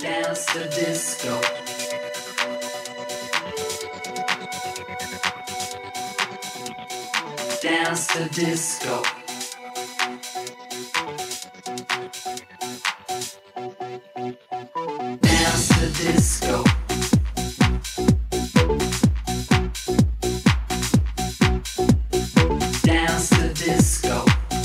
dance the disco. Dance the disco. Dance the disco. Dance the disco.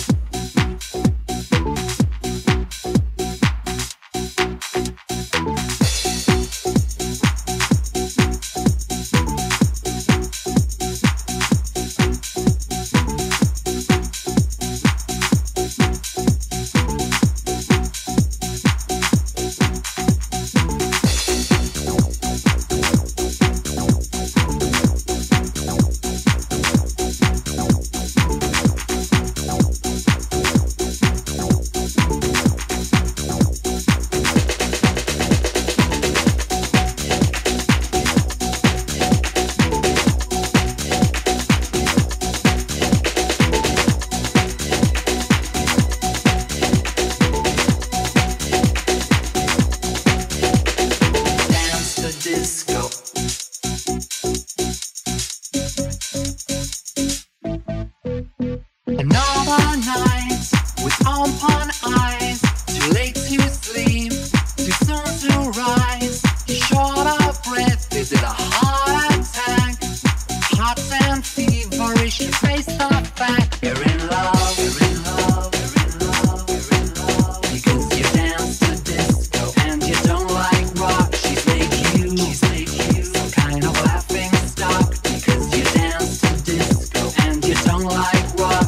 Another night with open eyes, too late to sleep, too soon to rise. You're short of breath, is it a heart attack? Hot and feverish, you face the fact you're in love, you're in love, you're in love, you're in love. Because you dance to disco and you don't like rock. She's made you some kind of laughing stock. Because you dance to disco and you don't like rock.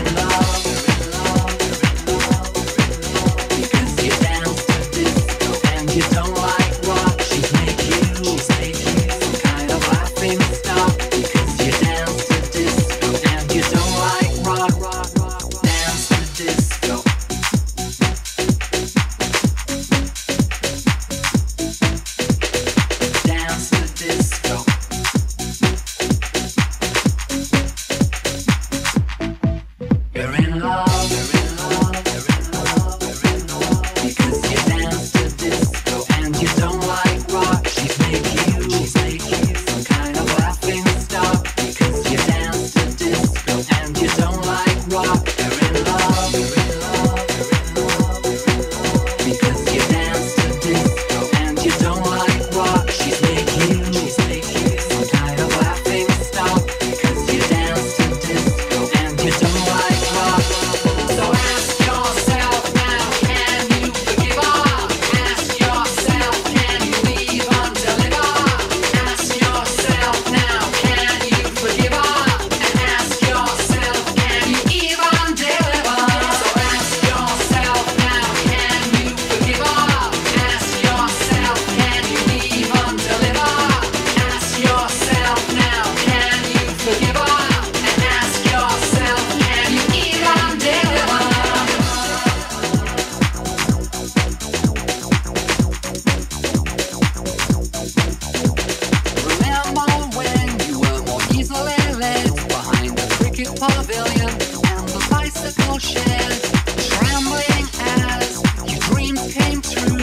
Pavilion and the bicycle shed, trembling as your dreams came true.